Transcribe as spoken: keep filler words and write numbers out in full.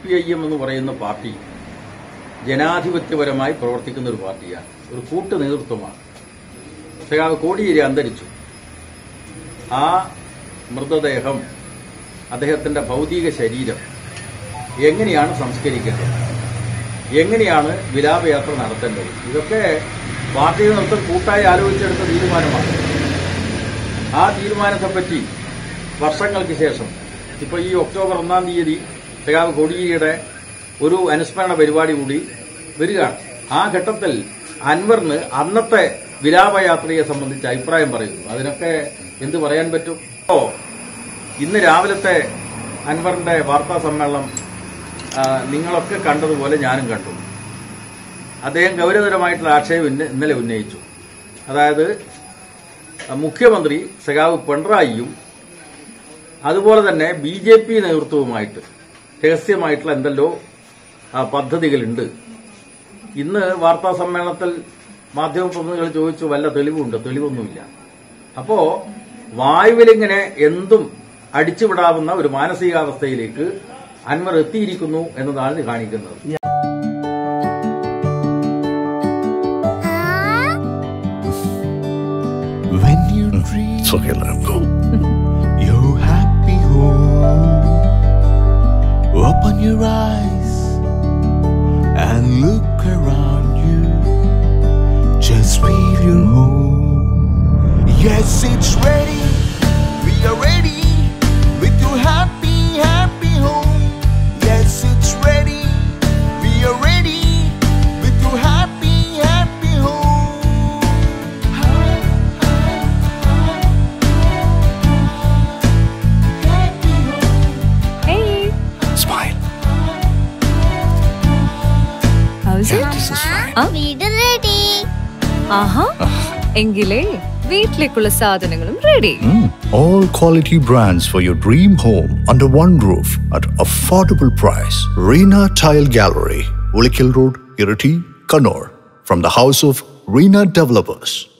P I M എന്ന് പറയുന്ന party ജനാധിപത്യപരമായി പ്രവർത്തിക്കുന്ന ഒരു പാർട്ടിയാണ്, ഒരു കൂട്ടു നേതൃത്വമാണ്. സഖാവ് കോടിയേരി അന്തരിച്ചു. ആ മൃതദേഹം, അദ്ദേഹത്തിന്റെ ഭൗതിക ശരീരം എങ്ങനെയാണ് സംസ്കരിക്കേണ്ടത്, എങ്ങനെയാണ് വിലാപയാത്ര നടത്തേണ്ടത്, ഇതൊക്കെ പാർട്ടിയുടെ നേതൃത്വം കൂട്ടായി ആലോചിച്ചെടുത്ത തീരുമാനമാണ്. ആ തീരുമാനത്തെപ്പറ്റി വർഷങ്ങൾക്ക് ശേഷം ഇപ്പോൾ ഈ ഒക്ടോബർ ഒന്നാം തീയതി സഖാവ് കോടിയേരിയുടെ ഒരു അനുസ്മരണ പരിപാടി കൂടി വരികയാണ്. ആ ഘട്ടത്തിൽ അൻവറിന് അന്നത്തെ വിലാപയാത്രയെ സംബന്ധിച്ച് അഭിപ്രായം പറയുന്നു. അതിനൊക്കെ എന്ത് പറയാൻ പറ്റും? ഓ ഇന്ന് രാവിലത്തെ അൻവറിന്റെ വാർത്താ സമ്മേളനം നിങ്ങളൊക്കെ കണ്ടതുപോലെ ഞാനും കണ്ടു. അദ്ദേഹം ഗൗരവതരമായിട്ടുള്ള ആക്ഷേപം ഇന്നലെ ഉന്നയിച്ചു. അതായത് മുഖ്യമന്ത്രി സഖാവ് പിണറായിയും അതുപോലെ തന്നെ ബി ജെ പി നേതൃത്വവുമായിട്ട് രഹസ്യമായിട്ടുള്ള എന്തെല്ലോ പദ്ധതികളുണ്ട്. ഇന്ന് വാർത്താ സമ്മേളനത്തിൽ മാധ്യമപ്രതിനിധികൾ ചോദിച്ചു, വല്ല തെളിവുണ്ട്? തെളിവൊന്നുമില്ല. അപ്പോ വായുവിലിങ്ങനെ എന്തും അടിച്ചുവിടാവുന്ന ഒരു മാനസികാവസ്ഥയിലേക്ക് അൻവർ എത്തിയിരിക്കുന്നു എന്നതാണ് കാണിക്കുന്നത്. Open your eyes and look around you. Just feel your home. Yes, it's ready. We are ready with your happy, happy home. Yes, it's ready. We are ready with your happy, happy home. Hey. Smile. How's it? This is fine. Huh? വീട് ready. ആഹാ, എങ്കിലേ വീട്ടിലേക്കുള്ള സാധനങ്ങളും ready. Mm. All quality brands for your dream home under one roof at affordable price. Reena Tile Gallery, Ulikil Road, Irati, Kannur. From the house of Reena Developers.